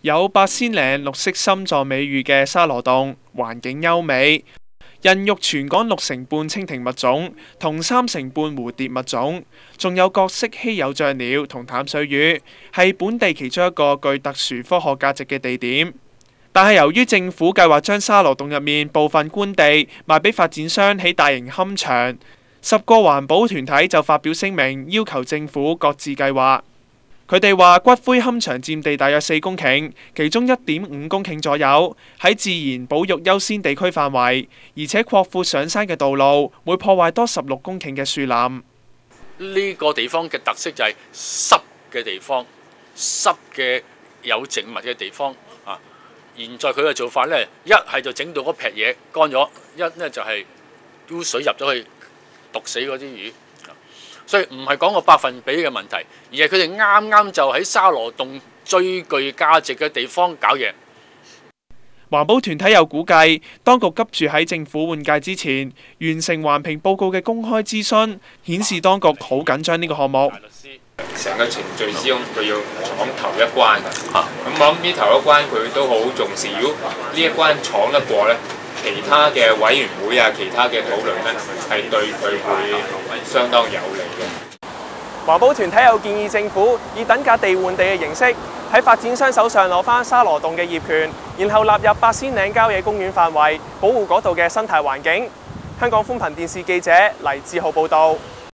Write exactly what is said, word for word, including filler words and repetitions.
有八仙嶺綠色心臟美譽嘅沙羅洞，環境優美，孕育全港六成半蜻蜓物種同三成半蝴蝶物種，仲有各式稀有雀鳥同淡水魚，係本地其中一個具特殊科學價值嘅地點。但係由於政府計劃將沙羅洞入面部分官地賣俾發展商起大型龕場，十個環保團體就發表聲明，要求政府擱置計劃。佢哋話骨灰龕場佔地大約四公頃，其中一點五公頃左右喺自然保育優先地區範圍，而且擴闊上山嘅道路會破壞多十六公頃嘅樹林。 呢個地方嘅特色就係濕嘅地方，濕嘅有植物嘅地方啊。現在佢嘅做法呢，一係就整到嗰撇嘢乾咗，一呢就係污水入咗去毒死嗰啲魚。所以唔係講個百分比嘅問題，而係佢哋啱啱就喺沙羅洞最具價值嘅地方搞嘢。 環保團體又估計，當局急住喺政府換屆之前完成環評報告嘅公開諮詢，顯示當局好緊張呢個項目。 成個程序之中，佢要闖頭一關。咁我諗呢頭一關佢都好重視。如果呢一關闖得過呢，其他嘅委員會啊，其他嘅討論呢，係對佢會相當有利嘅。 環保團體又建議政府以等價地換地嘅形式，喺發展商手上攞返沙羅洞嘅業權，然後納入八仙嶺郊野公園範圍，保護嗰度嘅生態環境。香港寬頻電視記者黎志浩報導。